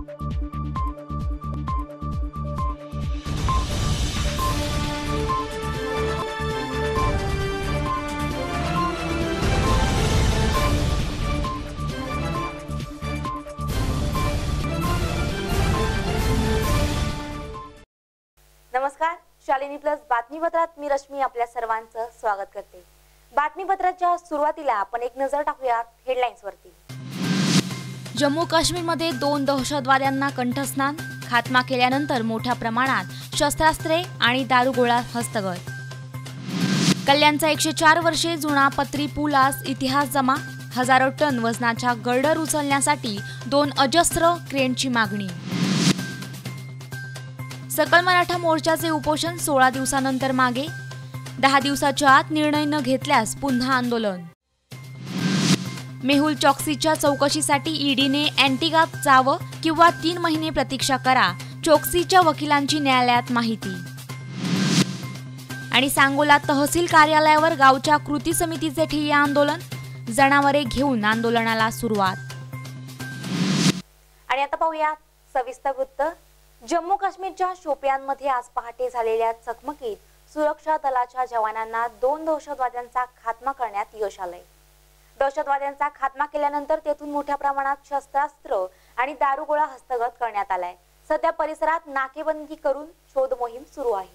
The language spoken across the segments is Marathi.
नमस्कार, शालिनी प्लस बातमीपत्रात मी रश्मी आपल्या सर्वांचं स्वागत करते। बातमीपत्राच्या सुरुवातीला आपण एक नजर टाकूया हेडलाईन्स वरती। जम्मू काश्मीरमध्ये 2 दहशतवाद्यांना कंठस्नान, खात्मा केल्यानंतर मोठ्या प्रमाणात शस्त्रास्त्रे आणि दारुगोळा हस्तगत। कल्याणचा 104 वर्षे जुना पत्री पूल आज इतिहास जमा, हजारो टन वजनाच्या गर्डर उचलण्यासाठी 2 अजस्त्र क्रेनची मागणी। सकल मराठा मोर्चाचे उपोषण 16 दिवसानंतर मागे, 10 दिवसाच्या आत निर्णय न घेतल्यास पुन्हा आंदोलन। मेहुल चॉक्सीच्या चौकशीसाठी ईडीने अँटिगात जावं किंवा 3 महिने प्रतीक्षा करा, चोक्सीच्या वकिलांची न्यायालयात माहिती। आणि सांगोला तहसील कार्यालयावर गावच्या कृती समितीचे ठिय्या आंदोलन, जनावरे घेऊन आंदोलनाला सुरुवात। आणि आता पाहूया सविस्तर वृत्त। जम्मू काश्मीरच्या शोपियानमध्ये आज पहाटे झालेल्या चकमकीत सुरक्षा दलाच्या जवानांना 2 दहशतवाद्यांचा खात्मा करण्यात यश आलंय। दहशतवाद्यांचा खात्मा केल्यानंतर तेथून मोठ्या प्रमाणात शस्त्रास्त्र आणि दारुगोळा हस्तगत करण्यात आलाय। सध्या परिसरात नाकेबंदी करून शोध मोहीम सुरू आहे।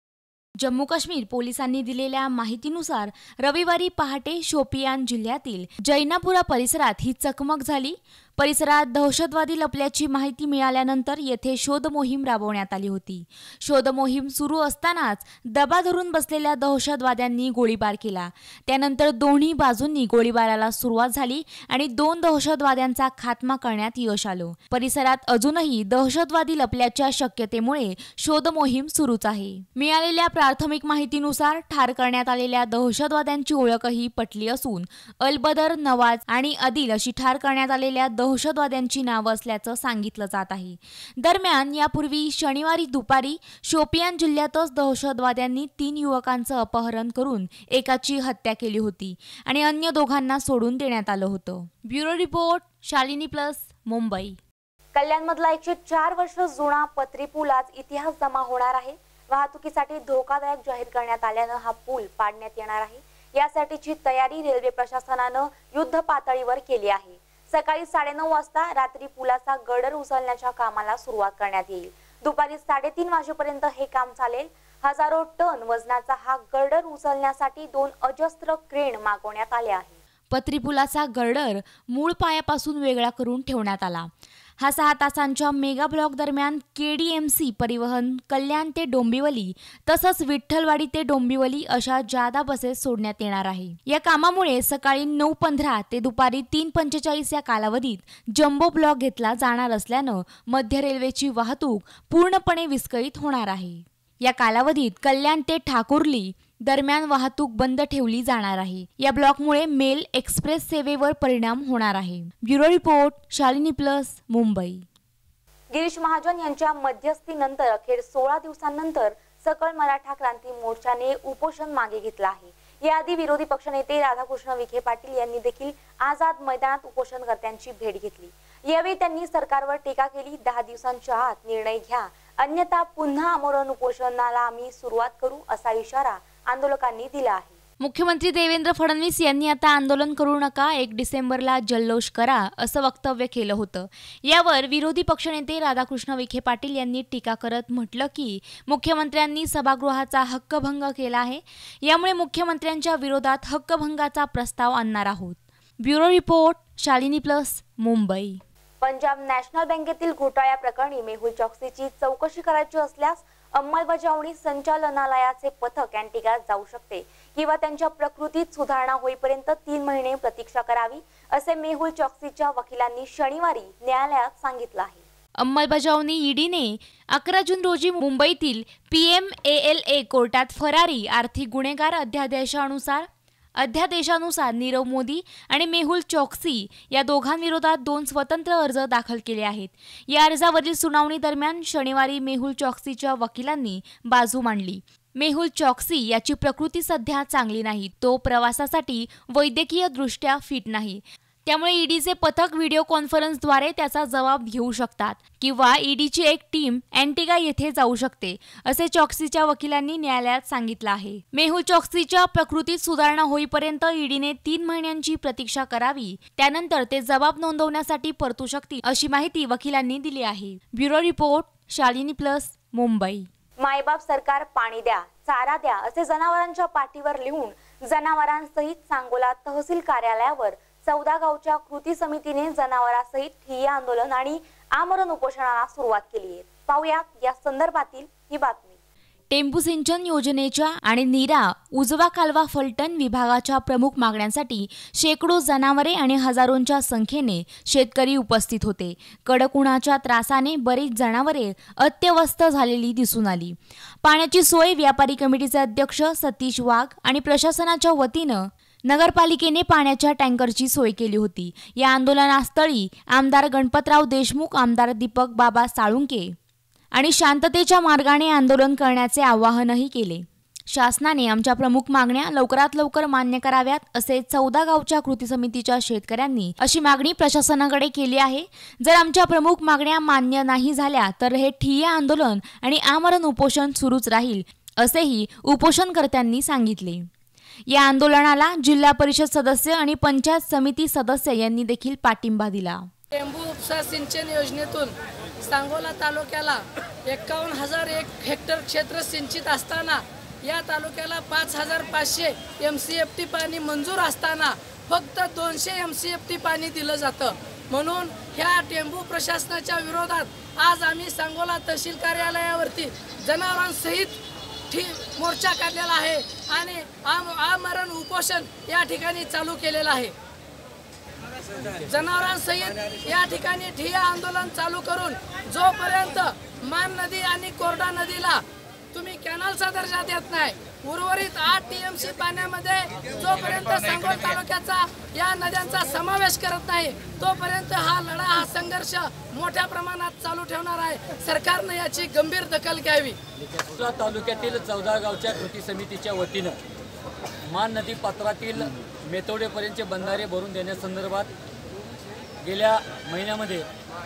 जम्मू काश्मीर पोलिसांनी दिलेल्या माहितीनुसार रविवारी पहाटे शोपियान जिल्ह्यातील जैनापुरा परिसरात ही चकमक झाली। परिसरात दहशतवादी लपल्याची माहिती मिळाल्यानंतर येथे शोध मोहीम राबवण्यात आली होती। शोध मोहीम सुरू असतानाच दबा धरून बसलेल्या दहशतवाद्यांनी गोळीबार केला। त्यानंतर दोन्ही बाजूंनी गोळीबाराला सुरुवात झाली आणि 2 दहशतवाद्यांचा खात्मा करण्यात यश आलं। परिसरात अजूनही दहशतवादी लपल्याच्या शक्यतेमुळे शोध मोहीम सुरूच आहे। मिळालेल्या प्राथमिक माहितीनुसार ठार करण्यात आलेल्या दहशतवाद्यांची ओळखही पटली असून अलबदर, नवाज आणि आदिल अशी ठार करण्यात आलेल्या दहशतवाद्यांची नावं असल्याचं सांगितलं जात आहे। दरम्यान यापूर्वी शनिवारी दुपारी शोपियान जिल्ह्यातच दहशतवाद्यांनी 3 युवकांचं अपहरण करून एकाची हत्या केली होती आणि अन्य दोघांना सोडून देण्यात आलं होतं। Bureau report, Shalini plus, Mumbai. कल्याणमधला 104 वर्ष जुना पत्री पूल आज इतिहास जमा होणार आहे। वाहतुकीसाठी धोकादायक जाहीर करण्यात आल्यानं हा पूल पाडण्यात येणार आहे। यासाठीची तयारी रेल्वे प्रशासनानं युद्ध पातळीवर केली आहे। सकाळी 9:30 वाजता रात्री पुलाचा गर्डर उचलण्याच्या कामाला सुरुवात करण्यात येईल। दुपारी 3:30 वाजेपर्यंत हे काम चालेल। हजारो टन वजनाचा हा गर्डर उचलण्यासाठी 2 अजस्त्र क्रेन मागवण्यात आले आहे। पत्री पुलाचा गर्डर मूळ पायापासून वेगळा करून ठेवण्यात आला। हा 6 तासांच्या मेगा ब्लॉक दरम्यान KDMC परिवहन कल्याण ते डोंबिवली तसंच विठ्ठलवाडी ते डोंबिवली अशा जादा बसेस सोडण्यात येणार आहे। या कामामुळे सकाळी 9:15 ते दुपारी 3:45 या कालावधीत जम्बो ब्लॉक घेतला जाणार असल्यानं मध्य रेल्वेची वाहतूक पूर्णपणे विस्कळीत होणार आहे। या कालावधीत कल्याण ते ठाकुर्ली दरम्यान वाहतूक बंद ठेवली जाणार आहे। या ब्लॉकमुळे मेल एक्सप्रेस सेवेवर परिणाम होणार आहे। Bureau report, Shalini plus, Mumbai. Girish Mahajan यांच्या मध्यस्थीनंतर अखेर 16 दिवसांनंतर सकल मराठा क्रांती मोर्चाने उपोषण मागे घेतलं आहे। याआधी विरोधी पक्षनेते राधाकृष्ण विखे पाटील यांनी देखील आझाद मैदानात उपोषणकर्त्यांची भेट घेतली। यावेळी त्यांनी सरकारवर टीका केली। 10 दिवसांच्या आत निर्णय घ्या, अन्यथा पुन्हा आमरण उपोषणाला आम्ही सुरुवात करू असा इशारा आंदोलकांनी दिला आहे। मुख्यमंत्री देवेंद्र फडणवीस यांनी आता आंदोलन करू नका, 1 डिसेंबरला जल्लोष करा असं वक्तव्य केलं होतं। यावर विरोधी पक्षनेते राधाकृष्ण विखे पाटील यांनी टीका करत म्हटलं की मुख्यमंत्र्यांनी सभागृहाचा हक्कभंग केला आहे। यामुळे मुख्यमंत्र्यांच्या विरोधात हक्कभंगाचा प्रस्ताव आणणार आहोत। Bureau report, Shalini plus, Mumbai. Punjab national बँकेतील घोटाळ्या प्रकरणी मेहुल चॉक्सीची चौकशी करायची असल्यास अंमलबजावणी संचालनालयाचे पथक अँटिगात जाऊ शकते किंवा त्यांच्या प्रकृतीत सुधारणा होईपर्यंत 3 महिने प्रतीक्षा करावी असे मेहुल चॉक्सीच्या वकिलांनी शनिवारी न्यायालयात सांगितलं आहे। अंमलबजावणी ईडीने 11 जून रोजी मुंबईतील PMALA कोर्टात फरारी आर्थिक गुन्हेगार अध्यादेशानुसार नीरव मोदी आणि मेहुल चॉक्सी या दोघांविरोधात 2 स्वतंत्र अर्ज दाखल केले आहेत। या अर्जावरील सुनावणी दरम्यान शनिवारी मेहुल चॉक्सीच्या वकिलांनी बाजू मांडली। मेहुल चॉक्सी याची प्रकृती सध्या चांगली नाही, तो प्रवासासाठी वैद्यकीय दृष्ट्या फिट नाही। त्यामुळे ईडीचे पथक व्हिडिओ कॉन्फरन्सद्वारे त्याचा जबाब घेऊ शकतात किंवा ईडीची एक टीम अँटिगा येथे जाऊ शकते, असे चॉक्सीच्या वकिलांनी न्यायालयात सांगितलं आहे. मेहुल चॉक्सीच्या प्रकृतीत सुधारणा होईपर्यंत ईडीने 3 महिन्यांची प्रतीक्षा करावी. त्यानंतर ते जबाब नोंदवण्यासाठी परतू शकतील, अशी माहिती वकिलांनी दिली आहे. Bureau report, Shalini plus, Mumbai. मायबाप सरकार पाणी द्या, चारा द्या असे जनावरांच्या पाठीवर लिहून जनावरांसहित सांगोला तहसील कार्यालयावर 14 गावच्या कृती समितीने जनावरांसहित ठिय्या आंदोलन आणि आमरण उपोषणाला सुरुवात केली आहे. पाहूया या संदर्भातील ही बातमी. टेंबू सिंचन योजनेच्या आणि नीरा उजवा कालवा फलटण विभागाच्या प्रमुख मागण्यांसाठी शेकडो जनावरे आणि हजारोंच्या संख्येने शेतकरी उपस्थित होते. कडक उन्हाच्या त्रासाने बरीच जनावरे अत्यवस्थ झालेली दिसून आली. पाण्याची सोय व्यापारी कमिटीचे अध्यक्ष सतीश वाघ आणि प्रशासनाच्या वतीनं नगरपालिकेने पाण्याच्या टँकरची सोय केली होती. या आंदोलनास्थळी आमदार गणपतराव देशमुख, आमदार दीपक बाबा साळुंके आणि शांततेच्या मार्गाने आंदोलन करण्याचे आवाहनही केले. शासनाने आमच्या प्रमुख मागण्या लवकरात लवकर मान्य कराव्यात, असे 14 गावच्या कृती समितीच्या शेतकऱ्यांनी अशी मागणी प्रशासनाकडे केली आहे. जर आमच्या प्रमुख मागण्या मान्य नाही झाल्या तर हे ठिय्या आंदोलन आणि आमरण उपोषण सुरूच राहील, असेही उपोषणकर्त्यांनी सांगितले. या आंदोलनाला जिल्हा परिषद सदस्य आणि पंचायत समिती सदस्य यांनी देखील पाठिंबा दिला. टेंबू उपसा सिंचन योजनेतून सांगोला तालुक्याला 51,001 हेक्टर क्षेत्र सिंचित असताना या तालुक्याला 5,500 MCFT पाणी मंजूर असताना फक्त 200 MCFT पाणी दिलं जातं. म्हणून ह्या टेंबू प्रशासनाच्या विरोधात आज आम्ही सांगोला तहसील कार्यालयावरती जनावरांसहित मोर्चा काढलेला आहे आणि आमरण उपोषण या ठिकाणी चालू केलेलं आहे. जनावरांसहित या ठिकाणी ठिय्या आंदोलन चालू करून जोपर्यंत मान नदी आणि कोरडा नदीला तुम्ही कॅनलचा दर्जा देत नाही, उर्वरित 8 TMC पाण्यामध्ये जोपर्यंत सांगोला तालुक्याचा या नद्यांचा समावेश करत नाही तोपर्यंत हा लढा, हा संघर्ष मोठ्या प्रमाणात चालू ठेवणार आहे. सरकारने याची गंभीर दखल घ्यावी. तालुक्यातील 14 गावच्या कृती समितीच्या वतीनं मान नदी पात्रातील मेतोडेपर्यंतचे बंधारे भरून देण्यासंदर्भात गेल्या महिन्यामध्ये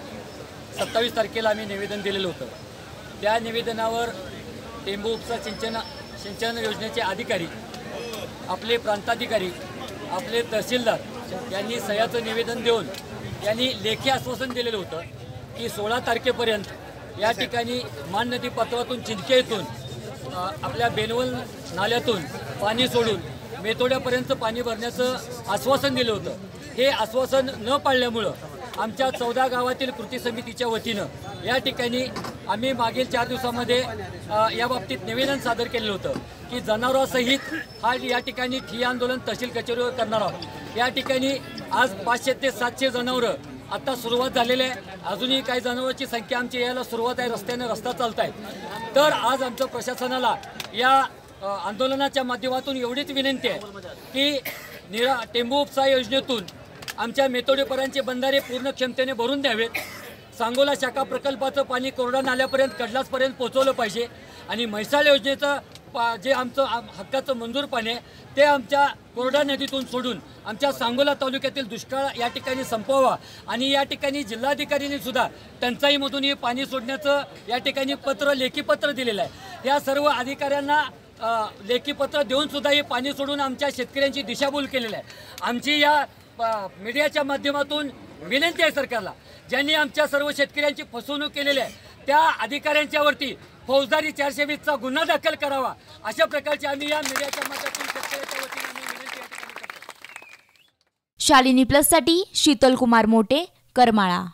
27 तारखेला आम्ही निवेदन दिलेलं होतं. त्या निवेदनावर टेंबू उपसा सिंचन योजनेचे अधिकारी, आपले प्रांताधिकारी, आपले तहसीलदार यांनी सह्याचं निवेदन देऊन यांनी लेखी आश्वासन दिलेलं होतं की 16 तारखेपर्यंत या ठिकाणी मान नदी पात्रातून चिंचके येथून आपल्या बेनवल नाल्यातून पाणी सोडून मेतोड्यापर्यंत पाणी भरण्याचं आश्वासन दिलं होतं. हे आश्वासन न पाळल्यामुळं आमच्या 14 गावातील कृती समितीच्या वतीनं या ठिकाणी आम्ही मागील 4 दिवसामध्ये या बाबतीत निवेदन सादर केलेलं होतं की जनावरांसहित हा या ठिकाणी ठिय्या आंदोलन तहसील कचेरीवर करणार आहोत. या ठिकाणी आज 500 ते 700 जनावरं आता सुरुवात झालेली आहे. अजूनही काही जनावरांची संख्या आमची यायला सुरुवात आहे, रस्ता चालत आहे. तर आज आमचं प्रशासनाला या आंदोलनाच्या माध्यमातून एवढीच विनंती आहे की टेंबू उपसा योजनेतून आमच्या मेतोडेपर्यंतचे बंधारे पूर्ण क्षमतेने भरून द्यावेत. सांगोला शाखा प्रकल्पाचं पाणी कोरडा नाल्यापर्यंत कडलासपर्यंत पोहोचवलं पाहिजे आणि म्हैसाळ योजनेचं जे आमचं हक्काचं मंजूर पाणी आहे ते आमच्या कोरडा नदीतून सोडून आमच्या सांगोला तालुक्यातील दुष्काळ या ठिकाणी संपवावा आणि या ठिकाणी जिल्हाधिकाऱ्यांनी सुद्धा टंचाईमधून हे पाणी सोडण्याचं या ठिकाणी लेखी पत्र दिलेलं आहे. या सर्व अधिकाऱ्यांना लेखी पत्र देऊन सुद्धा हे पाणी सोडून आमच्या शेतकऱ्यांची दिशाभूल केलेली आहे. आमची या मीडियाच्या माध्यमातून विनंती आहे सरकारला, ज्यांनी आमच्या सर्व शेतकऱ्यांची फसवणूक केलेली आहे त्या अधिकाऱ्यांच्यावरती फौजदारी 420चा गुन्हा दाखल करावा. अशा प्रकारची आम्ही या मीडियाच्या माध्यमातून शेतकऱ्यांच्या वतीने विनंती या ठिकाणी करतो. शालिनी प्लससाठी शीतल कुमार मोटे, करमाळा.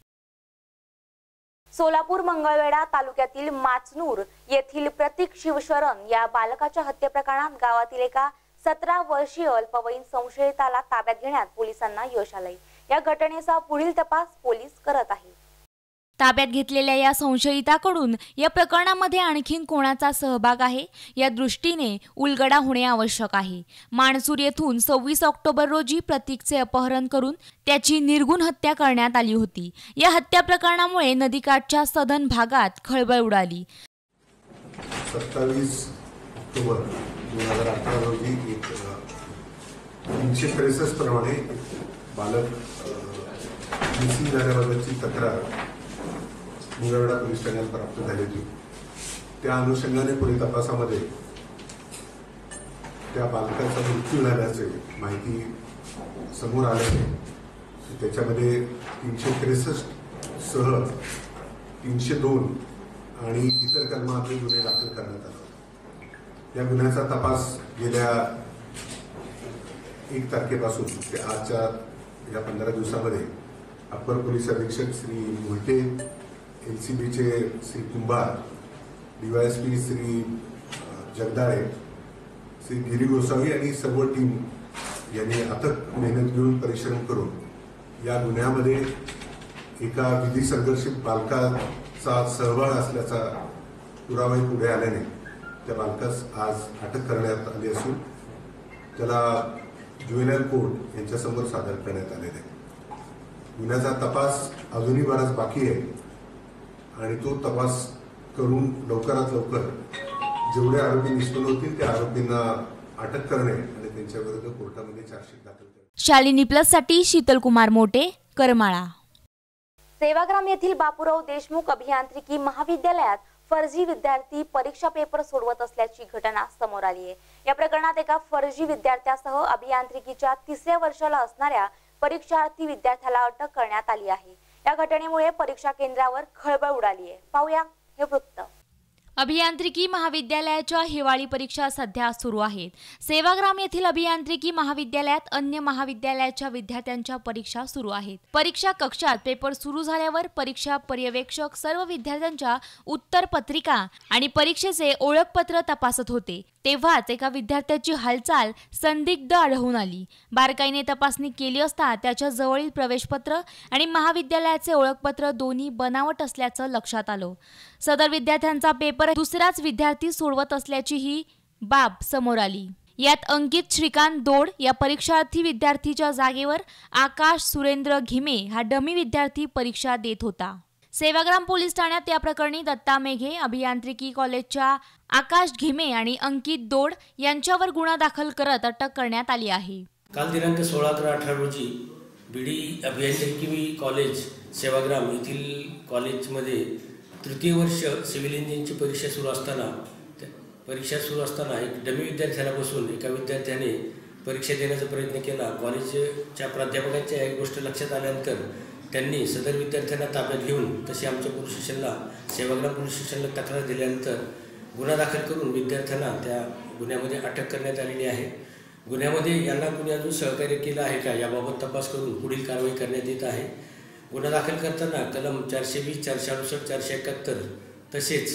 सोलापूर मंगळवेढा तालुक्यातील माचनूर येथील प्रतीक शिवशरण या बालकाच्या हत्ये प्रकरणात गावातील एका 17 वर्षीय अल्पवयीन संशयिताला ताब्यात घेण्यात पोलिसांना यश आलंय. या घटनेचा पुढील तपास पोलीस करत आहेत. ताब्यात घेतलेल्या या संशयिताकडून या प्रकरणामध्ये आणखीन कोणाचा सहभाग आहे या दृष्टीने उलगडा होणे आवश्यक आहे. माणसूर येथून 26 ऑक्टोबर रोजी प्रतीकचे अपहरण करून त्याची निर्गुण हत्या करण्यात आली होती. या हत्या प्रकरणामुळे नदीकाठच्या सधन भागात खळबळ उडाली. 27 ऑक्टोबर 2018 रोजी 363 प्रमाणे बालक मिसिंग झाल्याबाबतची तक्रार मंगळवेढा पोलीस ठाण्यात प्राप्त झाली होती. त्या अनुषंगाने पुढील तपासामध्ये त्या बालकाचा मृत्यू झाल्याचे माहिती समोर आल्याने त्याच्यामध्ये 363 सह 302 आणि इतर कलमातले गुन्हे दाखल करण्यात आले. या गुन्ह्याचा तपास गेल्या 1 तारखेपासून ते आजच्या या 15 दिवसामध्ये अप्पर पोलीस अधीक्षक श्री मोहिते, LCBचे श्री कुंभार, DYSP श्री जगदाळे, श्री गिरी गोसावी आणि सर्व टीम यांनी अथक मेहनत घेऊन परिश्रम करून या गुन्ह्यामध्ये एका विधी संघर्षित बालकाचा सहभाग असल्याचा पुरावा पुढे आल्याने त्या बालकास आज अटक करण्यात आली असून त्याला ज्युव्हेनाइल कोर्ट यांच्यासमोर सादर करण्यात आलेले आहे. गुन्ह्याचा तपास अजूनही बराच बाकी आहे आणि तो तपास करून लवकरात लवकर जेवढे आरोपी निष्पन्न होतील त्या आरोपींना अटक करणे आणि त्यांच्या विरुद्ध कोर्टामध्ये चार्जशीट दाखल करणे. शालिनी प्लस साठी शीतल कुमार मोटे, करमाळा. सेवाग्राम येथील बापूराव देशमुख अभियांत्रिकी महाविद्यालयात फर्जी विद्यार्थी परीक्षा पेपर सोडवत असल्याची घटना समोर आली आहे. या प्रकरणात एका फर्जी विद्यार्थ्यासह अभियांत्रिकीच्या 3ऱ्या वर्षाला असणाऱ्या परीक्षार्थी विद्यार्थ्याला अटक करण्यात आली आहे. या घटनेमुळे परीक्षा केंद्रावर खळबळ उडाली आहे. पाहूया हे वृत्त. अभियांत्रिकी महाविद्यालयाच्या हिवाळी परीक्षा सध्या सुरू आहेत. सेवाग्राम येथील अभियांत्रिकी महाविद्यालयात अन्य महाविद्यालयाच्या विद्यार्थ्यांच्या परीक्षा सुरू आहेत. परीक्षा कक्षात पेपर सुरू झाल्यावर परीक्षा पर्यवेक्षक सर्व विद्यार्थ्यांच्या उत्तर पत्रिका आणि परीक्षेचे ओळखपत्र तपासत होते. तेव्हाच एका विद्यार्थ्याची हालचाल संदिग्ध आढळून आली. बारकाईने तपासणी केली असता त्याच्या जवळील प्रवेशपत्र आणि महाविद्यालयाचे ओळखपत्र दोन्ही बनावट असल्याचं लक्षात आलं. सदर विद्यार्थ्यांचा पेपर दुसराच विद्यार्थी सोडवत असल्याची ही बाब समोर आली. यात अंकित श्रीकांत दोड या परीक्षार्थी विद्यार्थीच्या जागेवर आकाश सुरेंद्र घिमे हा डमी विद्यार्थी परीक्षा देत होता. सेवाग्राम पोलीस ठाण्यात या प्रकरणी दत्ता मेघे, अभियांत्रिकी कॉलेजच्या आकाश घिमे आणि अंकित दोड यांच्यावर गुन्हा दाखल करत अटक करण्यात आली आहे. काल दिनांक 16/11/18 रोजी BD अभियांत्रिकी कॉलेज सेवाग्राम येथील कॉलेजमध्ये 3य वर्ष सिव्हिल इंजिनिअरिंगची परीक्षा सुरू असताना एक डमी विद्यार्थ्याला बसून एका विद्यार्थ्याने परीक्षा देण्याचा प्रयत्न केला. कॉलेजच्या प्राध्यापकांच्या एक गोष्ट लक्षात आल्यानंतर त्यांनी सदर विद्यार्थ्यांना ताब्यात घेऊन तशी आमच्या पोलीस स्टेशनला सेवाग्राम पोलीस स्टेशनला तक्रार दिल्यानंतर गुन्हा दाखल करून विद्यार्थ्यांना त्या गुन्ह्यामध्ये अटक करण्यात आलेली आहे. गुन्ह्यामध्ये यांना कुणी अजून सहकार्य केलं आहे का याबाबत तपास करून पुढील कारवाई करण्यात येत आहे. गुन्हा दाखल करताना कलम 420, 468, 471 तसेच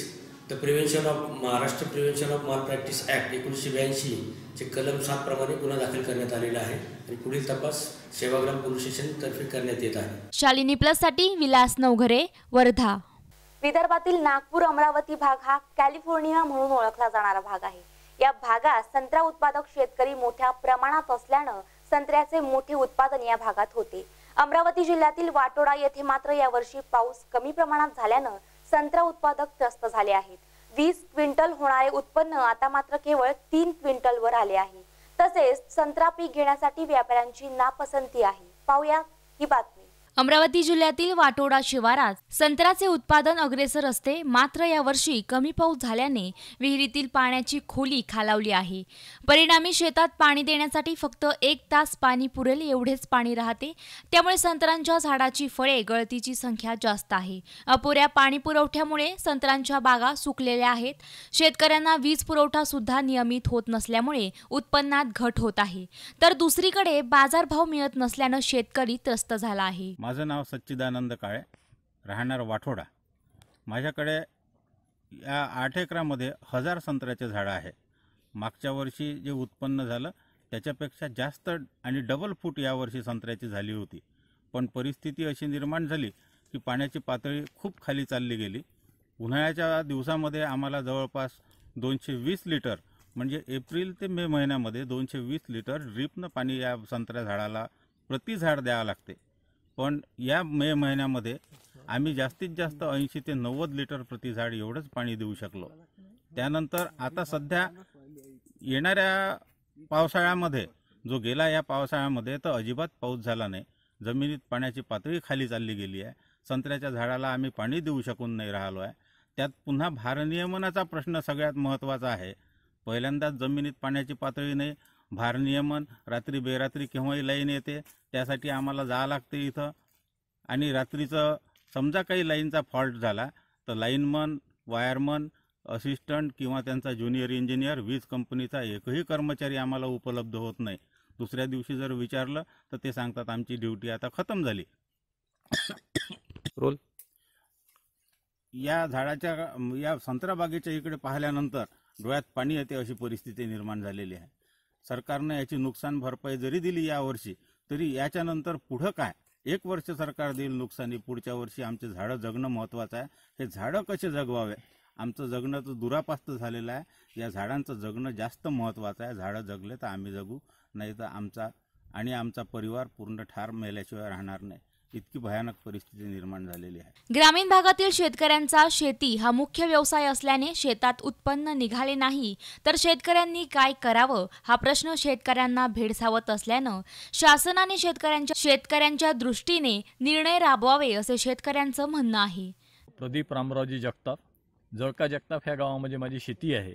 Maharashtra prevention of malpractice act 1982 चे कलम 7 प्रमाणे गुन्हा दाखल करण्यात आलेला आहे आणि पुढील तपास सेवाग्राम पोलीस स्टेशन तर्फे करण्यात येत आहे. शालिनी प्लस साठी विलास नवघरे, वर्धा. विदर्भातील नागपूर अमरावती भाग हा कॅलिफोर्निया म्हणून ओळखला जाणारा भाग आहे. या भागात संत्रा उत्पादक शेतकरी मोठ्या प्रमाणात असल्यानं संत्र्याचे मोठे उत्पादन या भागात होते. अमरावती जिल्ह्यातील वाटोडा येथे मात्र यावर्षी पाऊस कमी प्रमाणात झाल्यानं संत्रा उत्पादक त्रस्त झाले आहेत. 20 क्विंटल होणारे उत्पन्न आता मात्र केवळ 3 क्विंटलवर आले आहे. तसेच संत्रा पीक घेण्यासाठी व्यापाऱ्यांची नापसंती आहे. पाहूया ही बातमी. अमरावती जिल्ह्यातील वाटोडा शिवारात संत्र्याचे उत्पादन अग्रेसर असते. मात्र यावर्षी कमी पाऊस झाल्याने विहिरीतील पाण्याची खोली खालावली आहे. परिणामी शेतात पाणी देण्यासाठी फक्त 1 तास पाणी पुरेल एवढेच पाणी राहते. त्यामुळे संत्र्यांच्या झाडाची फळे गळतीची संख्या जास्त आहे. अपुऱ्या पाणी पुरवठ्यामुळे संत्र्यांच्या बागा सुकलेल्या आहेत. शेतकऱ्यांना वीज पुरवठा सुद्धा नियमित होत नसल्यामुळे उत्पन्नात घट होत आहे. तर दुसरीकडे बाजारभाव मिळत नसल्यानं शेतकरी त्रस्त झाला आहे. माझं नाव सच्चिदानंद काळे, राहणार वाठोडा. माझ्याकडे या 8 एकरामध्ये 1000 संत्र्याचे झाडं आहे. मागच्या वर्षी जे उत्पन्न झालं त्याच्यापेक्षा जास्त आणि डबल फूट यावर्षी संत्र्याची झाली होती. पण परिस्थिती अशी निर्माण झाली की पाण्याची पातळी खूप खाली चालली गेली. उन्हाळ्याच्या दिवसामध्ये आम्हाला जवळपास 220 लिटर म्हणजे एप्रिल ते मे महिन्यामध्ये 220 लिटर ड्रीपनं पाणी या संत्र्या झाडाला प्रति झाड द्यावं लागते. पण या मे महिन्यामध्ये आम्ही जास्तीत जास्त 80 ते 90 लिटर प्रति झाड एवढंच पाणी देऊ शकलो. त्यानंतर आता सध्या येणाऱ्या पावसाळ्यामध्ये जो गेला या पावसाळ्यामध्ये तर अजिबात पाऊस झाला नाही. जमिनीत पाण्याची पातळी खाली चालली गेली आहे. संत्र्याच्या झाडाला आम्ही पाणी देऊ शकून नाही राहिलो आहे. त्यात पुन्हा भारनियमनाचा प्रश्न सगळ्यात महत्त्वाचा आहे. पहिल्यांदाच जमिनीत पाण्याची पातळी नाही, भारनियमन, रात्री बेरात्री केव्हाही लाईन येते, त्यासाठी आम्हाला जावं लागते इथं. आणि रात्रीचं समजा काही लाईनचा फॉल्ट झाला तर लाईनमन, वायरमन, असिस्टंट किंवा त्यांचा ज्युनियर इंजिनियर, वीज कंपनीचा एकही कर्मचारी आम्हाला उपलब्ध होत नाही. दुसऱ्या दिवशी जर विचारलं तर ते सांगतात आमची ड्युटी आता खतम झाली. रोल या झाडाच्या या संत्रा बागेच्या इकडे पाहिल्यानंतर डोळ्यात पाणी येते अशी परिस्थिती निर्माण झालेली आहे. सरकारनं याची नुकसान भरपाई जरी दिली यावर्षी, तरी याच्यानंतर पुढं काय? 1 वर्ष सरकार देईल नुकसानी, पुढच्या वर्षी आमचे झाडं जगणं महत्त्वाचं आहे. हे झाडं कसे जगवावे? आमचं जगणं तर दुरापास्त झालेलं आहे. या झाडांचं जगणं जास्त महत्त्वाचं आहे. झाडं जगले तर आम्ही जगू, नाही तर आमचा परिवार पूर्ण ठार मेल्याशिवाय राहणार नाही. इतकी भयानक परिस्थिती निर्माण झालेली आहे. ग्रामीण भागातील शेतकऱ्यांचा शेती हा मुख्य व्यवसाय असल्याने शेतात उत्पन्न निघाले नाही तर शेतकऱ्यांनी काय करावं हा प्रश्न शेतकऱ्यांना भेडसावत असल्यानं शासनाने शेतकऱ्यांच्या दृष्टीने निर्णय राबवावे असे शेतकऱ्यांचं म्हणणं आहे. प्रदीप रामरावजी जगताप, जळका जगताप ह्या गावामध्ये माझी शेती आहे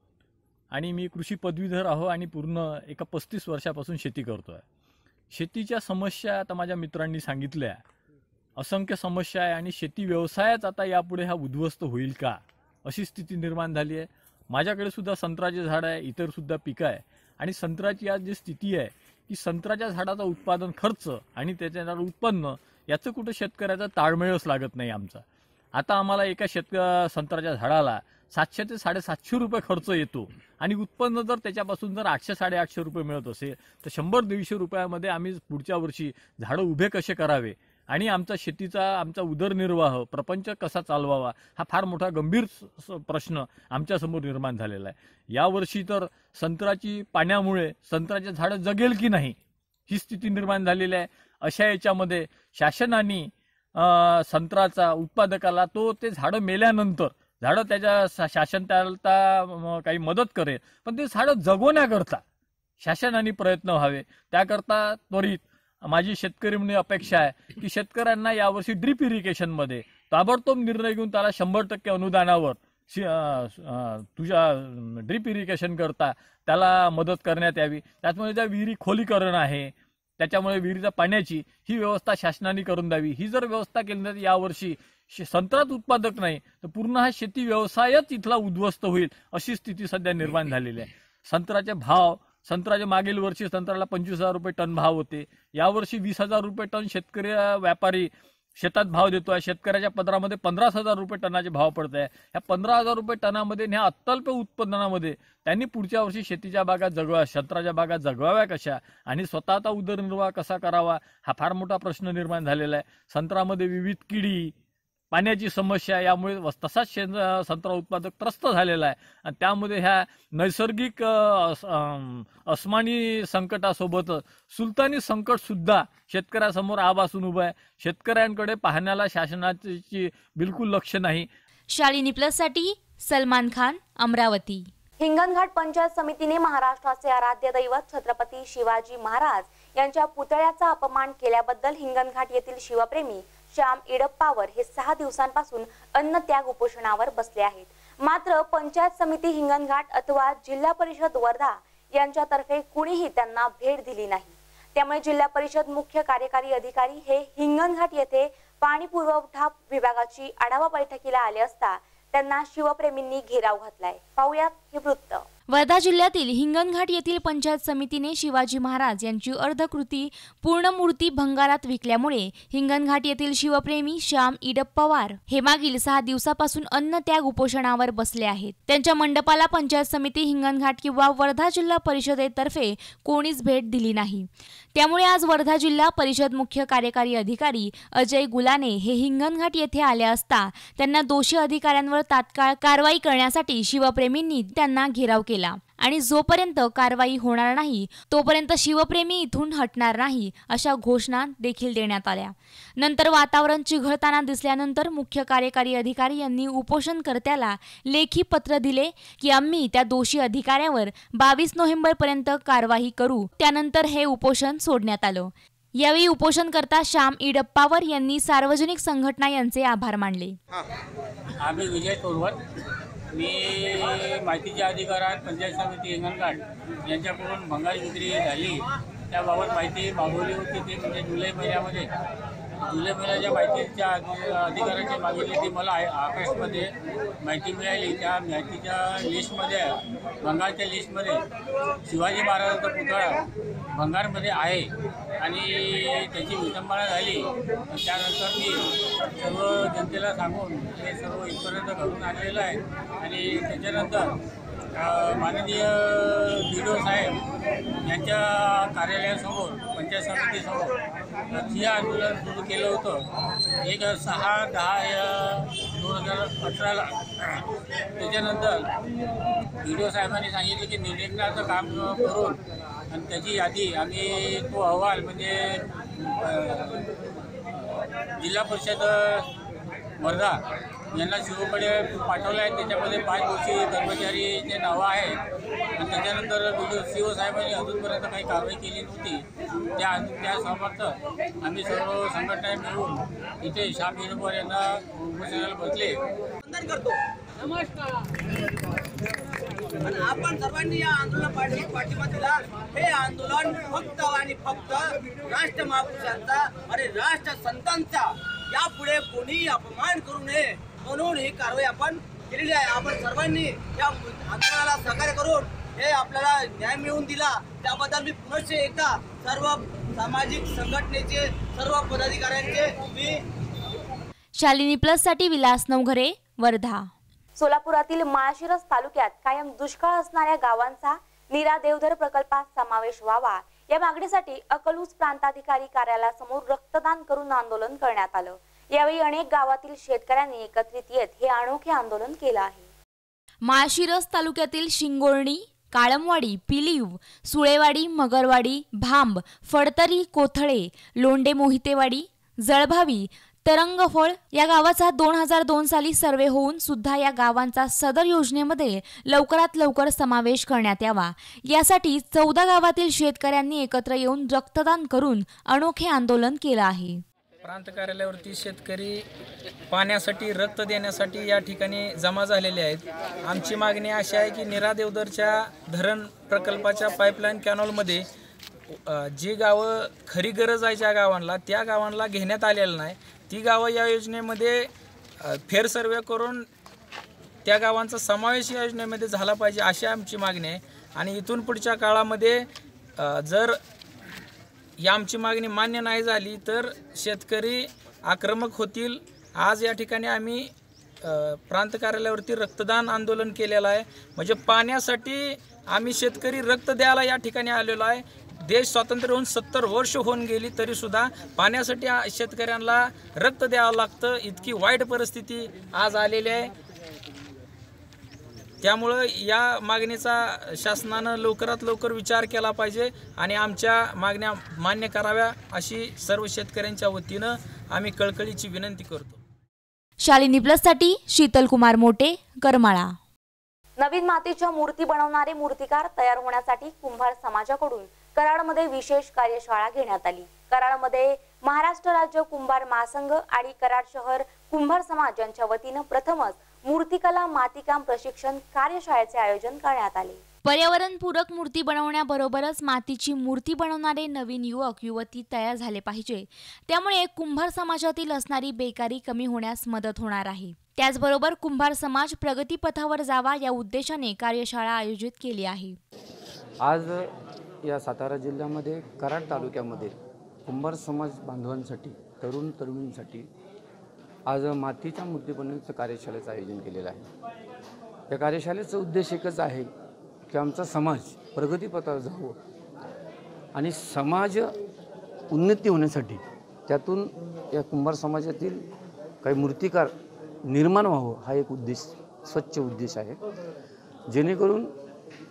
आणि मी कृषी पदवीधर आहो आणि पूर्ण एका 35 वर्षापासून शेती करतो आहे. शेतीच्या समस्या आता माझ्या मित्रांनी सांगितल्या, असंख्य समस्या आहे आणि शेती व्यवसायच आता यापुढे हा उद्ध्वस्त होईल का अशी स्थिती निर्माण झाली आहे. माझ्याकडे सुद्धा संत्र्याचे झाड आहे, इतर सुद्धा पिकं आहे आणि संत्र्याची आज जी स्थिती आहे की संत्र्याच्या झाडाचा उत्पादन खर्च आणि त्याच्या उत्पन्न याचं कुठं शेतकऱ्याचा ताळमेळच लागत नाही आमचा. आता आम्हाला एका संत्र्याच्या झाडाला 700 ते 750 रुपये खर्च येतो आणि उत्पन्न जर त्याच्यापासून जर 800-850 रुपये मिळत असेल तर 100-150 रुपयामध्ये आम्ही पुढच्या वर्षी झाडं उभे कसे करावे आणि आमचा उदरनिर्वाह प्रपंच कसा चालवावा हा फार मोठा गंभीर प्रश्न आमच्यासमोर निर्माण झालेला आहे. यावर्षी तर संत्र्याची पाण्यामुळे संत्र्याचे झाडं जगेल की नाही ही स्थिती निर्माण झालेली आहे. अशा याच्यामध्ये शासनाने संत्र्याचा उत्पादकाला ते झाडं मेल्यानंतर झाडं त्याच्या शासन त्याला काही मदत करेल, पण ते झाडं जगवण्याकरता शासनाने प्रयत्न व्हावे. त्याकरता त्वरित माझी शेतकरी म्हणून अपेक्षा आहे की शेतकऱ्यांना यावर्षी ड्रीप इरिगेशनमध्ये ताबडतोब निर्णय घेऊन त्याला 100% अनुदानावर तुझ्या ड्रीप इरिगेशन करता त्याला मदत करण्यात यावी. त्यामुळे त्या विहिरी खोलीकरण आहे, त्याच्यामुळे विहिरीच्या पाण्याची ही व्यवस्था शासनाने करून द्यावी. ही जर व्यवस्था केली तर यावर्षी संत्र्यात उत्पादक नाही तर पूर्ण हा शेती व्यवसायच इथला उद्ध्वस्त होईल अशी स्थिती सध्या निर्माण झालेली आहे. संत्र्याचे मागील वर्षी संत्र्याला 25,000 रुपये टन भाव होते, यावर्षी 20,000 रुपये टन शेतकरी व्यापारी शेतात भाव देतोय. शेतकऱ्याच्या पदरामध्ये 15,000 रुपये टनाचे भाव पडत आहे. ह्या 15,000 रुपये टनामध्ये ह्या अत्यल्प उत्पादनामध्ये त्यांनी पुढच्या वर्षी शेतीच्या बागा संत्र्याच्या बागा जगवाव्या कशा आणि स्वतःचा उदरनिर्वाह कसा करावा हा फार मोठा प्रश्न निर्माण झालेला आहे. संत्र्यामध्ये विविध किडी, पाण्याची समस्या यामुळे तसाच संत्रा उत्पादक त्रस्त झालेला आहे आणि त्यामध्ये ह्या नैसर्गिक अस्मानी संकटासोबत सुलतानी संकट सुद्धा शेतकऱ्यासमोर आभासून उभं आहे. शेतकऱ्यांकडे पाहण्याला शासनाची बिलकुल लक्ष नाही. शालिनी प्लससाठी सलमान खान, अमरावती. हिंगणघाट पंचायत समितीने महाराष्ट्राचे आराध्य दैवत छत्रपती शिवाजी महाराज यांच्या पुतळ्याचा अपमान केल्याबद्दल हिंगणघाट येथील शिवप्रेमी श्याम इडप्पावर हे 6 दिवसांपासून अन्नत्याग उपोषणावर बसले आहेत. मात्र पंचायत समिती हिंगणघाट अथवा जिल्हा परिषद वर्धा यांच्यातर्फे कुणीही त्यांना भेट दिली नाही. त्यामुळे जिल्हा परिषद मुख्य कार्यकारी अधिकारी हे हिंगणघाट येथे पाणी पुरवठा विभागाची आढावा बैठकीला आले असता त्यांना शिवप्रेमींनी घेराव घातलाय. पाहुयात हे वृत्त. वर्धा जिल्ह्यातील हिंगणघाट येथील पंचायत समितीने शिवाजी महाराज यांची अर्धकृती पूर्णमूर्ती भंगारात विकल्यामुळे हिंगणघाट येथील शिवप्रेमी श्याम इडप्पावार हे मागील 6 दिवसापासून अन्नत्याग उपोषणावर बसले आहेत. त्यांच्या मंडपाला पंचायत समिती हिंगणघाट किंवा वर्धा जिल्हा परिषदेतर्फे कोणीच भेट दिली नाही. त्यामुळे आज वर्धा जिल्हा परिषद मुख्य कार्यकारी अधिकारी अजय गुलाने हे हिंगणघाट येथे आले असता त्यांना दोषी अधिकाऱ्यांवर तात्काळ कारवाई करण्यासाठी शिवप्रेमींनी त्यांना घेराव केला आणि जोपर्यंत कारवाई होणार नाही तोपर्यंत शिवप्रेमी इथून हटणार नाही अशा घोषणा देखील देण्यात आल्या. नंतर वातावरण चिघळताना दिसल्यानंतर मुख्य कार्यकारी अधिकारी यांनी उपोषणकर्त्याला लेखी पत्र दिले की आम्ही त्या दोषी अधिकाऱ्यावर 22 नोव्हेंबरपर्यंत कारवाई करू. त्यानंतर हे उपोषण सोडण्यात आलं. यावेळी उपोषणकर्ता श्याम इडप्पावर यांनी सार्वजनिक संघटना यांचे आभार मानले. आम्ही विजय तोरवत, मी माहितीच्या अधिकारात पंचायत समिती हिंगणघाट यांच्याकडून भंगार विक्री झाली त्याबाबत माहिती मागवली होती. ती म्हणजे जुलै महिन्याच्या माहितीच्या अधिकाराची मागितली ती मला आकाशमध्ये माहिती मिळाली. त्या माहितीच्या लिस्टमध्ये भंगारच्या लिस्टमध्ये शिवाजी महाराजांचा पुतळा भंगारमध्ये आहे आणि त्याची विटंबना झाली. त्यानंतर मी सर्व जनतेला सांगून हे सर्व इथपर्यंत घडून आणलेलं आहे आणि त्याच्यानंतर माननीय BDO साहेब यांच्या कार्यालयासमोर पंचायत समितीसमोर ठिय्या आंदोलन सुरू केलं होतं 1/6/10/2018ला. त्याच्यानंतर BDO साहेबांनी सांगितलं की निरीक्षणाचं काम करून आणि त्याची यादी आम्ही तो अहवाल म्हणजे जिल्हा परिषद वर्धा यांना शिवकडे पाठवलं आहे. त्याच्यामध्ये 5 दोषी कर्मचारीचे नावं आहेत आणि त्याच्यानंतर BDO साहेबांनी अजूनपर्यंत काही कारवाई केली नव्हती. त्या समर्थ आम्ही सर्व संघटना मिळून इथे श्याम इडप्पा यांना उपोषणाला बसले. नमस्कार. आपण सर्वांनी या आंदोलन पाठिंबा दिला. हे आंदोलन फक्त आणि फक्त राष्ट्र महापुरुषांचा आणि राष्ट्रसंतांचा यापुढे कोणी अपमान करू नये म्हणून ही कारवाई आपण केलेली आहे. आपण सर्वांनी या आंदोलनाला सहकार्य करून हे आपल्याला न्याय मिळवून दिला त्याबद्दल मी पुनश्च एकदा सर्व सामाजिक संघटनेचे सर्व पदाधिकाऱ्यांचे मी. शालिनी प्लस साठी विलास नवघरे, वर्धा. सोलापुरातील माळशिरस तालुक्यात कायम दुष्काळ असणाऱ्या गावांचा नीरा देवधर प्रकल्पात समावेश व्हावा या मागणीसाठी अकलूज प्रांताधिकारी कार्यालयासमोर रक्तदान करून आंदोलन करण्यात आलं. यावेळी अनेक गावातील शेतकऱ्यांनी एकत्रित येत हे अनोखे आंदोलन केलं आहे. माळशिरस तालुक्यातील शिंगोर्णी, काळमवाडी, पिलीव, सुळेवाडी, मगरवाडी, भांब, फडतरी, कोथळे, लोंढे मोहितेवाडी, जळभावी, तरंगफळ या गावाचा 2002 साली सर्वे होऊन सुद्धा या गावांचा सदर योजनेमध्ये लवकरात लवकर समावेश करण्यात यावा यासाठी 14 गावातील शेतकऱ्यांनी एकत्र येऊन रक्तदान करून अनोखे आंदोलन केलं आहे. प्रांत कार्यालयावरती शेतकरी पाण्यासाठी रक्त देण्यासाठी या ठिकाणी जमा झालेले आहेत. आमची मागणी अशी आहे की नीरा देवधरच्या धरण प्रकल्पाच्या पाईपलाईन कॅनॉलमध्ये जी गावं खरी गरज आहे ज्या गावांना त्या गावांना घेण्यात आलेलं नाही. ती गावं या योजनेमध्ये फेर सर्वे करून त्या गावांचा समावेश या योजनेमध्ये झाला पाहिजे अशी आमची मागणी आहे. आणि इथून पुढच्या काळामध्ये जर या आमची मागणी मान्य नाही झाली तर शेतकरी आक्रमक होतील. आज या ठिकाणी आम्ही प्रांत कार्यालयावरती रक्तदान आंदोलन केलेलं आहे. म्हणजे पाण्यासाठी आम्ही शेतकरी रक्त द्यायला या ठिकाणी आलेलो आहे. देश स्वातंत्र्य होऊन 70 वर्ष होऊन गेली तरीसुद्धा पाण्यासाठी शेतकऱ्यांना रक्त द्यावं लागतं. इतकी वाईट परिस्थिती आज आलेली आहे. त्यामुळं या मागणीचा शासनानं लवकरात लवकर विचार केला पाहिजे आणि आमच्या मागण्या मान्य कराव्या अशी सर्व शेतकऱ्यांच्या वतीनं आम्ही कळकळीची विनंती करतो. शालिनी प्लससाठी शीतल कुमार मोटे, करमाळा. नवीन मातीच्या मूर्ती बनवणारे मूर्तिकार तयार होण्यासाठी कुंभार समाजाकडून कराडमध्ये विशेष कार्यशाळा घेण्यात आली. कराडमध्ये महाराष्ट्र राज्य कुंभार महासंघ आणि कराड शहर कुंभार समाज यांच्या वतीनं प्रथमच मूर्तिकला मातीकाम प्रशिक्षण कार्यशाळेचे आयोजन करण्यात आले. पर्यावरणपूरक मूर्ती बनवण्याबरोबरच मातीची मूर्ती बनवणारे नवीन युवक युवती तयार झाले पाहिजे. त्यामुळे कुंभार समाजातील असणारी बेकारी कमी होण्यास मदत होणार आहे. त्याचबरोबर कुंभार समाज प्रगतीपथावर जावा या उद्देशाने कार्यशाळा आयोजित केली आहे. आज या सातारा जिल्ह्यामध्ये कराड तालुक्यामध्ये कुंभार समाज बांधवांसाठी तरुण तरुणींसाठी आज मातीच्या मूर्ती बनवण्याचं कार्यशाळेचं आयोजन केलेलं आहे. या कार्यशाळेचा उद्देश एकच आहे की आमचा समाज प्रगतीपथावर जावं आणि समाज उन्नती होण्यासाठी त्यातून या कुंभार समाजातील काही मूर्तिकार निर्माण व्हावं हा एक उद्देश स्वच्छ उद्देश आहे. जेणेकरून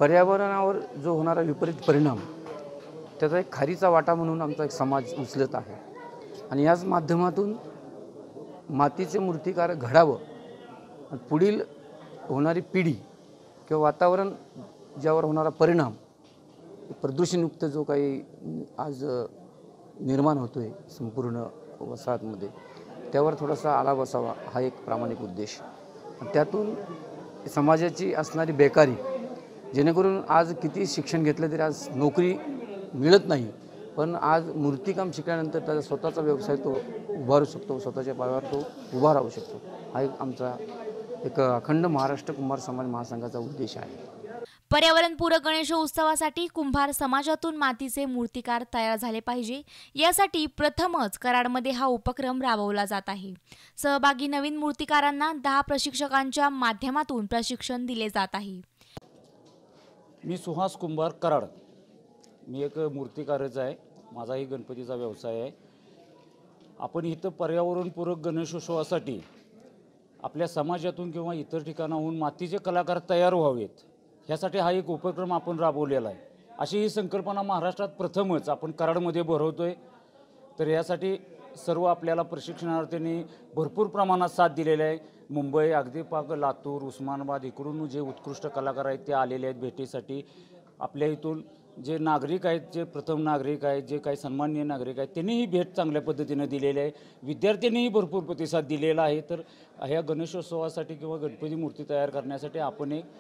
पर्यावरणावर जो होणारा विपरीत परिणाम त्याचा एक खारीचा वाटा म्हणून आमचा एक समाज उचलत आहे आणि याच माध्यमातून मातीचे मूर्तिकार घडावं, पुढील होणारी पिढी किंवा वातावरण ज्यावर होणारा परिणाम, प्रदूषणयुक्त जो काही आज निर्माण होतो आहे संपूर्ण वसाहतमध्ये, त्यावर थोडासा आळा बसावा हा एक प्रामाणिक उद्देश. त्यातून समाजाची असणारी बेकारी, जेणेकरून आज किती शिक्षण घेतलं तरी आज नोकरी मिळत नाही, पण आज मूर्तिकाम शिकल्यानंतर त्याचा स्वतःचा व्यवसाय तो उभारू शकतो, स्वतःच्या पायावर तो उभा राहू शकतो. हा एक आमचा एक अखंड महाराष्ट्र कुंभार समाज महासंघाचा उद्देश आहे. पर्यावरणपूरक गणेशोत्सवासाठी कुंभार समाजातून मातीचे मूर्तिकार तयार झाले पाहिजे, यासाठी प्रथमच कराडमध्ये हा उपक्रम राबवला जात आहे. सहभागी नवीन मूर्तिकारांना 10 प्रशिक्षकांच्या माध्यमातून प्रशिक्षण दिले जात आहे. मी सुहास कुंभार, कराड. मी एक मूर्तिकारच आहे. माझाही गणपतीचा व्यवसाय आहे. आपण इथं पर्यावरणपूरक गणेशोत्सवासाठी आपल्या समाजातून किंवा इतर ठिकाणाहून मातीचे कलाकार तयार व्हावेत, ह्यासाठी हा एक उपक्रम आपण राबवलेला आहे. अशी ही संकल्पना महाराष्ट्रात प्रथमच आपण कराडमध्ये भरवतो आहे. तर यासाठी सर्व आपल्याला प्रशिक्षणार्थींनी भरपूर प्रमाणात साथ दिलेली आहे. मुंबई, अगदी पाक लातूर, उस्मानाबाद इकडून जे उत्कृष्ट कलाकार आहेत ते आलेले आहेत भेटीसाठी. आपल्या इथून जे नागरिक आहेत, जे प्रथम नागरिक आहेत, जे काही सन्माननीय नागरिक आहेत, त्यांनीही भेट चांगल्या पद्धतीने दिलेली आहे. विद्यार्थ्यांनीही भरपूर प्रतिसाद दिलेला आहे. तर ह्या गणेशोत्सवासाठी किंवा गणपती मूर्ती तयार करण्यासाठी आपण एक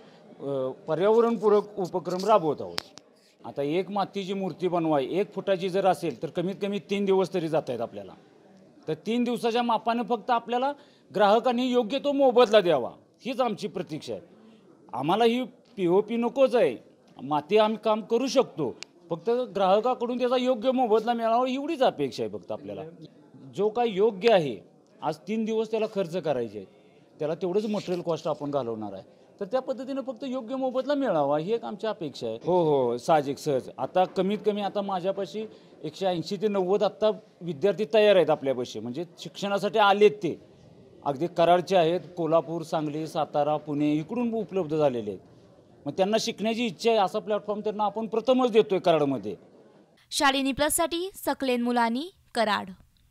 पर्यावरणपूरक उपक्रम राबवत आहोत. आता एक मातीची मूर्ती बनवाय 1 फुटाची जर असेल तर कमीत कमी 3 दिवस तरी जात आहेत आपल्याला. तर 3 दिवसाच्या मापाने फक्त आपल्याला ग्राहकांनी योग्य तो मोबदला द्यावा, हीच आमची प्रतीक्षा आहे. आम्हाला ही POP नकोच आहे, माती आम्ही काम करू शकतो, फक्त ग्राहकाकडून त्याचा योग्य मोबदला मिळावा एवढीच अपेक्षा आहे फक्त आपल्याला. जो काही योग्य आहे, आज 3 दिवस त्याला खर्च करायचे आहेत, त्याला तेवढंच मटेरियल कॉस्ट आपण घालवणार आहे. तर त्या पद्धतीने फक्त योग्य मोबदला मिळावा ही एक आमची अपेक्षा आहे. हो, साहजिक सहज. आता कमीत कमी आता माझ्यापाशी 180 ते 90 आत्ता विद्यार्थी तयार आहेत आपल्यापाशी, म्हणजे शिक्षणासाठी आलेत ते. अगदी कराडचे आहेत, कोल्हापूर, सांगली, सातारा, पुणे इकडून उपलब्ध झालेले आहेत. मग त्यांना शिकण्याची इच्छा आहे, असा प्लॅटफॉर्म त्यांना आपण प्रथमच देतोय कराडमध्ये. शालिनी प्लससाठी सकलेन मुलानी, कराड.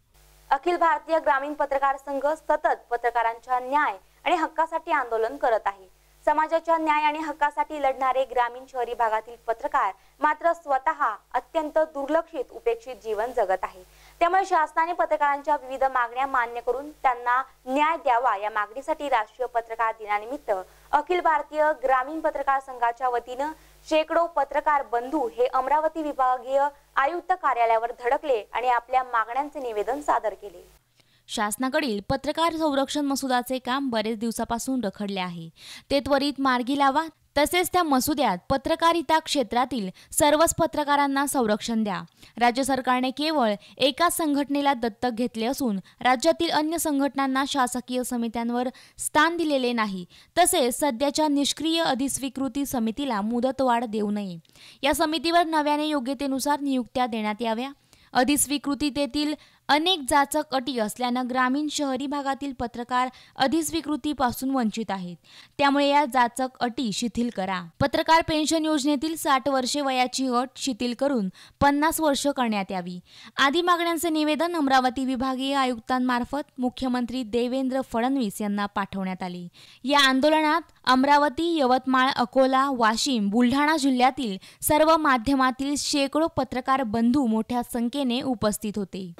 अखिल भारतीय ग्रामीण पत्रकार संघ सतत पत्रकारांच्या न्याय आणि हक्कासाठी आंदोलन करत आहे. समाजाच्या न्याय आणि हक्कासाठी लढणारे ग्रामीण शहरी भागातील पत्रकार मात्र स्वतः अत्यंत दुर्लक्षित, उपेक्षित जीवन जगत आहे. त्यामुळे शासनाने पत्रकारांच्या विविध मागण्या मान्य करून त्यांना न्याय द्यावा, या मागणीसाठी राष्ट्रीय पत्रकार दिनानिमित्त अखिल भारतीय ग्रामीण पत्रकार संघाच्या वतीनं शेकडो पत्रकार बंधू हे अमरावती विभागीय आयुक्त कार्यालयावर धडकले आणि आपल्या मागण्यांचे निवेदन सादर केले. शासनाकडील पत्रकार संरक्षण मसुदाचे काम बरेच दिवसापासून रखडले आहे. ते त्वरित मार्गी लावा, तसेच त्या मसुद्यात पत्रकारिता क्षेत्रातील सर्वच पत्रकारांना संरक्षण द्या. राज्य सरकारने केवळ एका संघटनेला दत्तक घेतले असून राज्यातील अन्य संघटनांना शासकीय समित्यांवर स्थान दिलेले नाही. तसेच सध्याच्या निष्क्रिय अधिस्वीकृती समितीला मुदतवाढ देऊ नये. या समितीवर नव्याने योग्यतेनुसार नियुक्त्या देण्यात याव्या. अधिस्वीकृतीतील अनेक जाचक अटी असल्यानं ग्रामीण शहरी भागातील पत्रकार अधिस्वीकृतीपासून वंचित आहेत. त्यामुळे या जाचक अटी शिथिल करा. पत्रकार पेन्शन योजनेतील 60 वर्षे वयाची अट शिथिल करून 50 वर्ष करण्यात यावी. आदी मागण्यांचे निवेदन अमरावती विभागीय आयुक्तांमार्फत मुख्यमंत्री देवेंद्र फडणवीस यांना पाठवण्यात आले. या आंदोलनात अमरावती, यवतमाळ, अकोला, वाशिम, बुलढाणा जिल्ह्यातील सर्व माध्यमातील शेकडो पत्रकार बंधू मोठ्या संख्येने उपस्थित होते.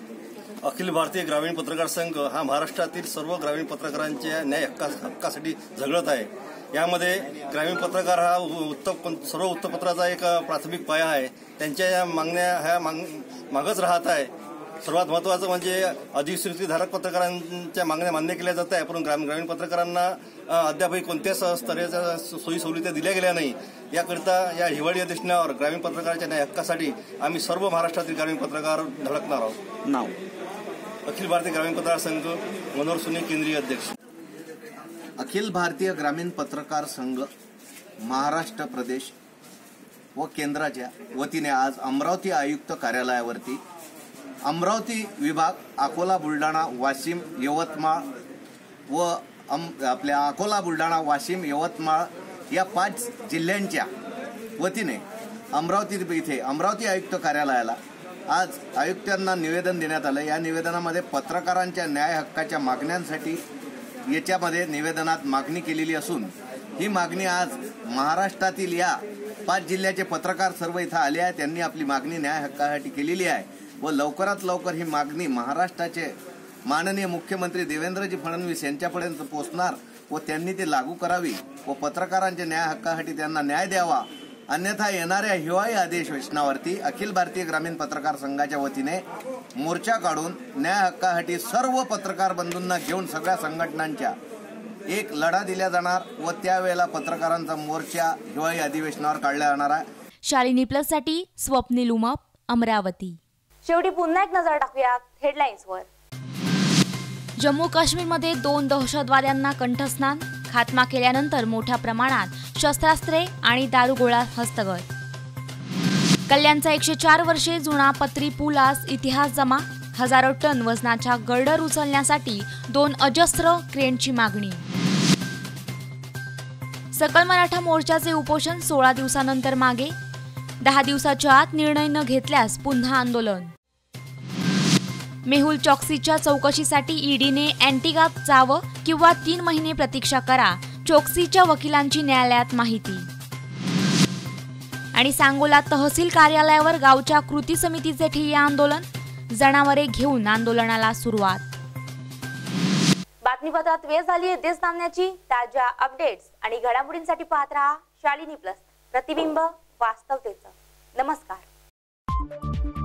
अखिल भारतीय ग्रामीण पत्रकार संघ हा महाराष्ट्रातील सर्व ग्रामीण पत्रकारांच्या न्याय हक्कासाठी झगडत आहे. यामध्ये ग्रामीण पत्रकार हा सर्व वृत्तपत्राचा एक प्राथमिक पाया आहे. त्यांच्या या मागण्या ह्या मागच राहत आहे. सर्वात महत्त्वाचं म्हणजे अधिस्वीकृतीधारक पत्रकारांच्या मागण्या मान्य केल्या जात आहे, परंतु ग्रामीण पत्रकारांना अद्यापही कोणत्याच स्तराच्या सोयी सवलती दिल्या गेल्या नाही. याकरिता या हिवाळी अधिवेशनावर ग्रामीण पत्रकारांच्या न्याय हक्कासाठी आम्ही सर्व महाराष्ट्रातील ग्रामीण पत्रकार धडकणार आहोत. नाव अखिल भारतीय ग्रामीण पत्रकार संघ, मनोहर सोनी, केंद्रीय अध्यक्ष. अखिल भारतीय ग्रामीण पत्रकार संघ महाराष्ट्र प्रदेश व केंद्राच्या वतीने आज अमरावती आयुक्त कार्यालयावरती अमरावती विभाग, अकोला, बुलढाणा, वाशिम, यवतमाळ व आपल्या अकोला, बुलढाणा, वाशिम, यवतमाळ या 5 जिल्ह्यांच्या वतीने अमरावती आयुक्त कार्यालयाला आज आयुक्तांना निवेदन देण्यात आलं। या निवेदनामध्ये पत्रकारांच्या न्याय हक्काच्या मागण्यांसाठी याच्यामध्ये निवेदनात मागणी केलेली असून ही मागणी आज महाराष्ट्रातील या 5 जिल्ह्याचे पत्रकार सर्व इथं आले आहेत। त्यांनी आपली मागणी न्याय हक्कासाठी केलेली आहे व लवकरात लवकर ही मागणी महाराष्ट्राचे माननीय मुख्यमंत्री देवेंद्रजी फडणवीस यांच्यापर्यंत पोहोचणार व त्यांनी ते लागू करावी व पत्रकारांच्या न्याय हक्कासाठी त्यांना न्याय द्यावा। अन्यथा येणाऱ्या हिवाळी अधिवेशनावरती अखिल भारतीय ग्रामीण पत्रकार संघाच्या वतीने मोर्चा काढून न्याय हक्कासाठी सर्व पत्रकार बंधूंना घेऊन सगळ्या संघटनांच्या एक लढा दिला जाणार व त्यावेळेला पत्रकारांचा मोर्चा हिवाळी अधिवेशनावर काढला जाणार आहे। शालिनी प्लस साठी स्वप्नील उमाप, अमरावती। शेवटी पुन्हा एक नजर टाकूया हेडलाईन्सवर। जम्मू काश्मीरमध्ये 2 दहशतवाद्यांना कंठस्नान, खात्मा केल्यानंतर मोठ्या प्रमाणात शस्त्रास्त्रे आणि दारुगोळा हस्तगत। कल्याणचा 104 वर्षे जुना पत्री पूल आज इतिहास जमा, हजारो टन वजनाच्या गर्डर उचलण्यासाठी 2 अजस्त्र क्रेनची मागणी। सकल मराठा मोर्चाचे उपोषण 16 दिवसानंतर मागे, 10 दिवसाच्या आत निर्णय न घेतल्यास पुन्हा आंदोलन। मेहुल चोक्सीच्या चौकशीसाठी ईडीने अँटिगात जावं किंवा 3 महिने प्रतीक्षा करा, चोक्सीच्या वकिलांची न्यायालयात माहिती। आणि सांगोला तहसील कार्यालयावर गावच्या कृती समितीचे ठिय्या आंदोलन, जनावरे घेऊन आंदोलनाला सुरुवात। बातमीपत्रात वेळ झाली आहे देश सामन्याची। ताज्या अपडेट्स आणि घडामोडींसाठी पाहत रहा शालिनी प्लस, प्रतिबिंब वास्तवतेचं। नमस्कार।